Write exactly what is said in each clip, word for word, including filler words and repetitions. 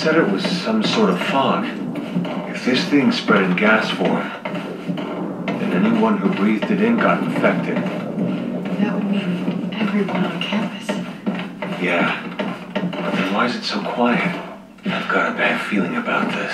said it was some sort of fog. If this thing spread in gas form, then anyone who breathed it in got infected. That would mean everyone on campus. Yeah. But then why is it so quiet? I've got a bad feeling about this.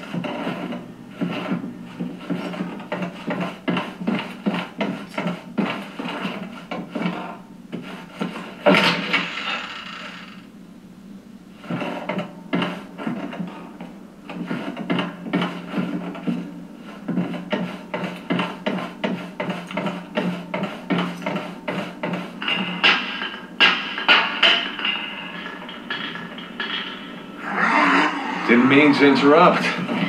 Didn't mean to interrupt.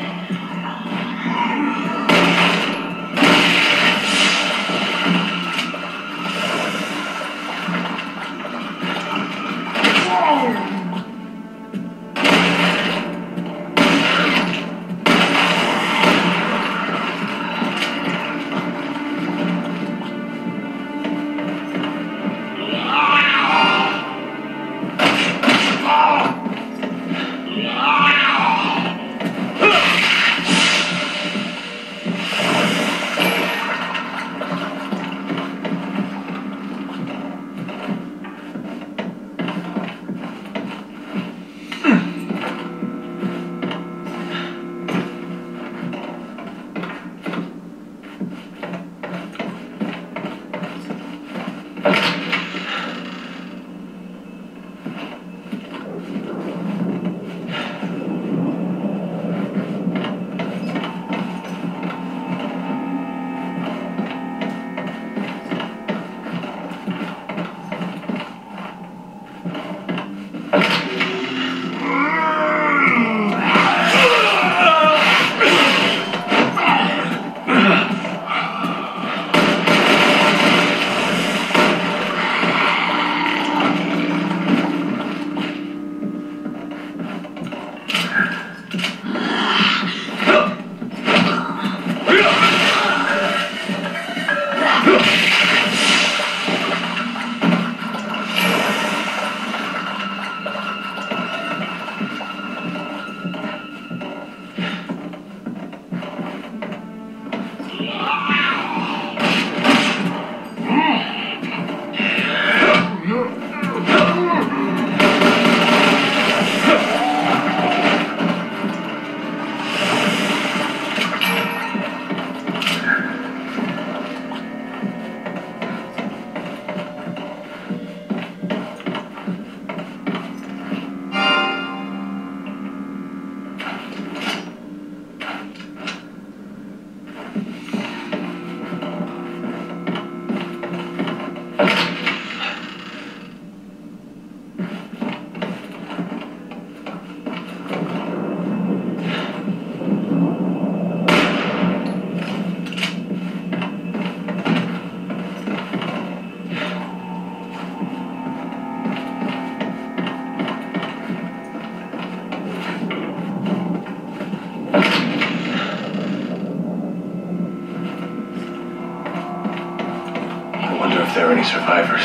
If there are any survivors.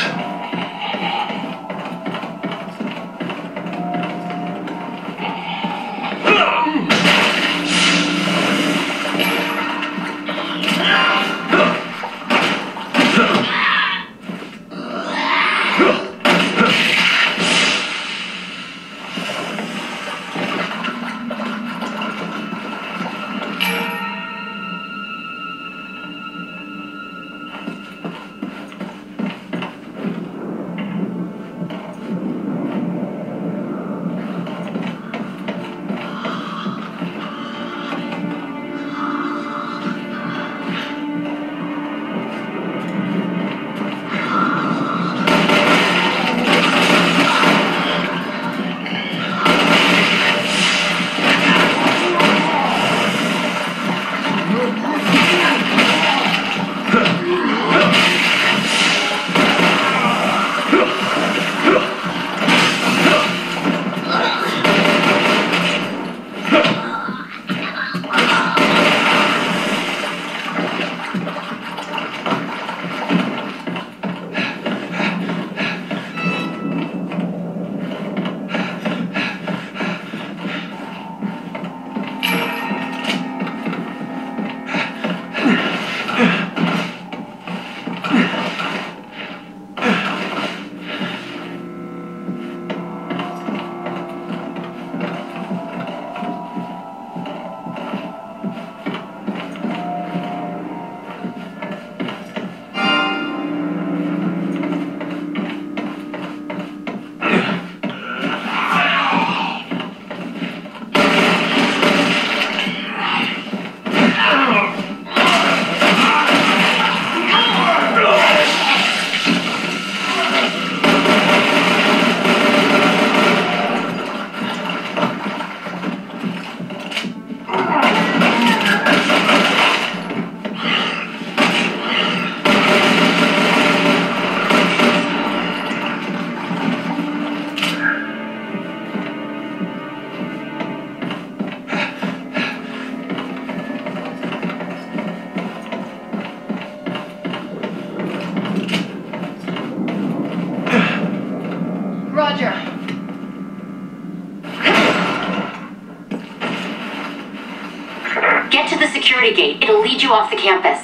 to the security gate. It'll lead you off the campus.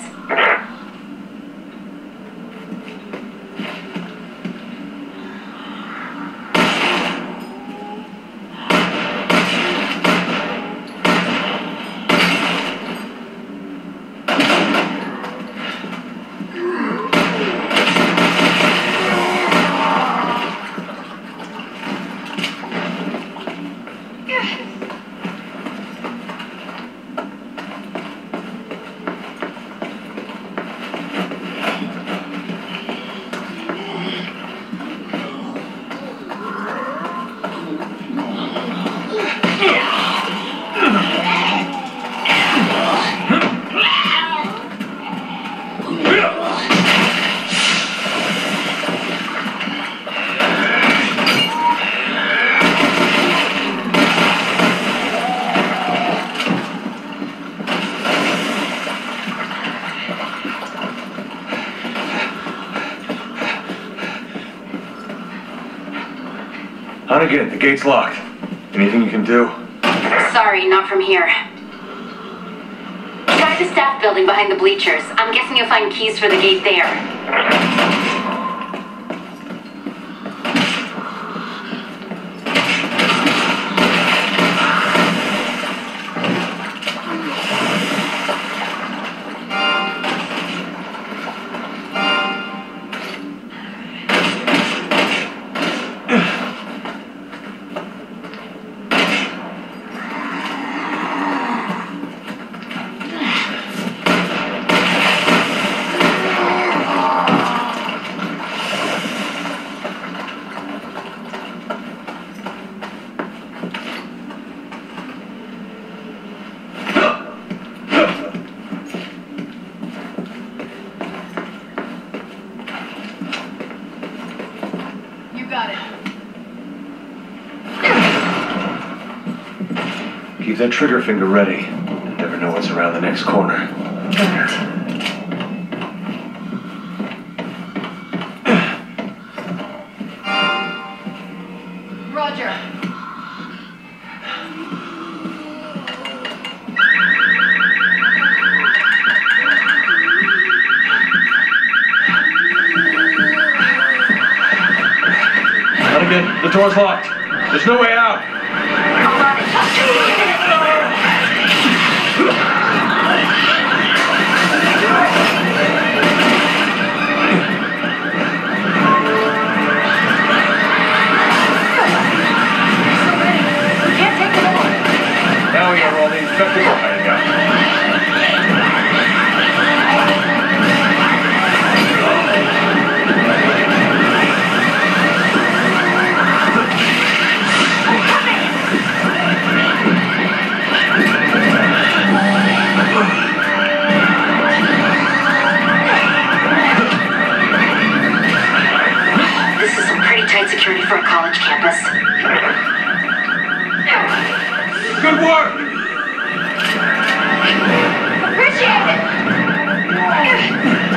Hunnigan, the gate's locked. Anything you can do? Sorry, not from here. Try the staff building behind the bleachers. I'm guessing you'll find keys for the gate there. Keep that trigger finger ready. You never know what's around the next corner. Got it. Roger. Hunnigan, the door's locked. There's no way out. Now we got all the infected hiding out. This is some pretty tight security for a college campus. Good work! Appreciate it!